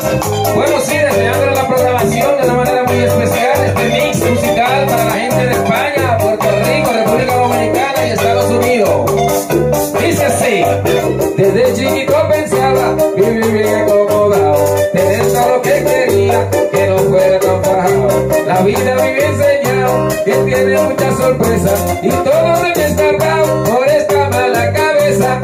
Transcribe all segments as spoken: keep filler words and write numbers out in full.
Bueno, sí, deseando la programación de una manera muy especial, este mix musical para la gente de España, Puerto Rico, República Dominicana y Estados Unidos. Dice así: desde chiquito pensaba vivir bien acomodado, tener todo lo que quería, que no fuera tan fajado. La vida me había enseñado que tiene muchas sorpresas y todo se me escapado por esta mala cabeza.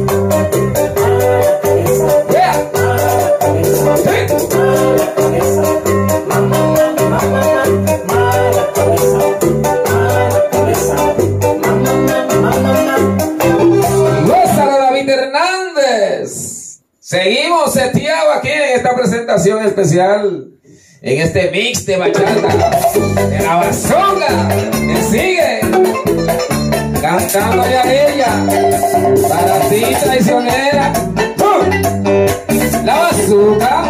Seguimos seteados aquí en esta presentación especial, en este mix de bachata de la bazooka que sigue cantando ya ella para ti traicionera. ¡Uh! La bazooka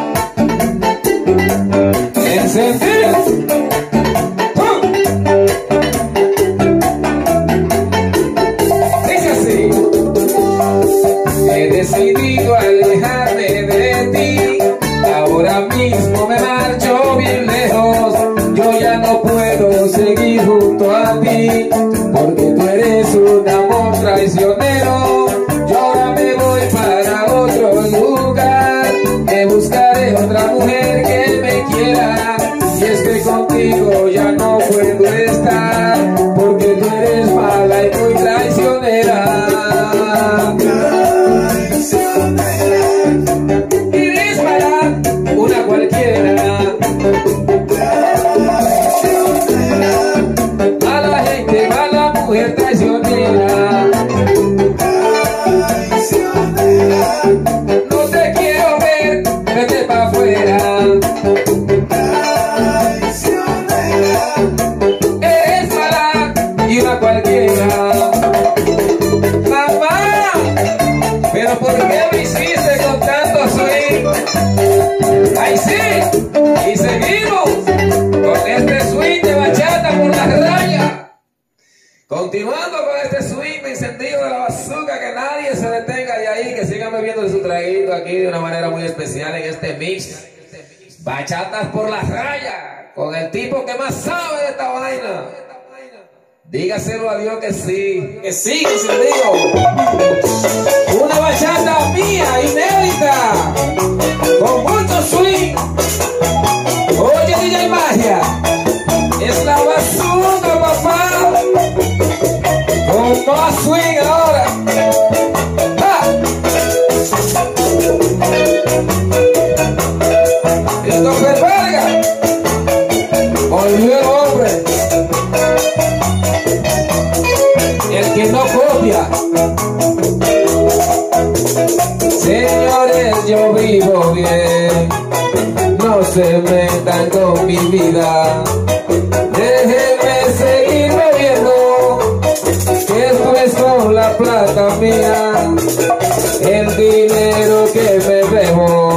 encendida. ¡Uh! Dice así: he decidido alejarme de ti, ahora mismo me marcho bien lejos, yo ya no puedo seguir junto a ti, porque tú eres un amor traicionero, yo ahora me voy para otro lugar, me buscaré otra mujer que me quiera, y es que contigo ya no puedo estar, porque tú eres mala y muy traicionera. Eres mala, una cualquiera. Mala gente, mala mujer traicionera. No te quiero ver, vete pa' afuera. Eres mala y una cualquiera. Mamá, pero ¿por qué me hiciste con tanto swing? ¡Ay sí! Y seguimos con este swing de bachata por las rayas. Continuando con este swing de encendido de la bazooka, que nadie se detenga de ahí, que sigan bebiendo su traguito aquí de una manera muy especial en este mix. Bachatas por las rayas, con el tipo que más sabe de esta vaina. Dígaselo a Dios que sí, que sí, encendido. Una bachata mía, inédita, con mucho swing. Oye, D J Magia, es la bazooka, papá, con más swing ahora. ¡Ah! Christopher Vargas, volvió hombre. El que no copia. Señores, yo vivo bien, no se metan con mi vida, déjenme seguir bebiendo, que esto es con la plata mía, el dinero que me bebo.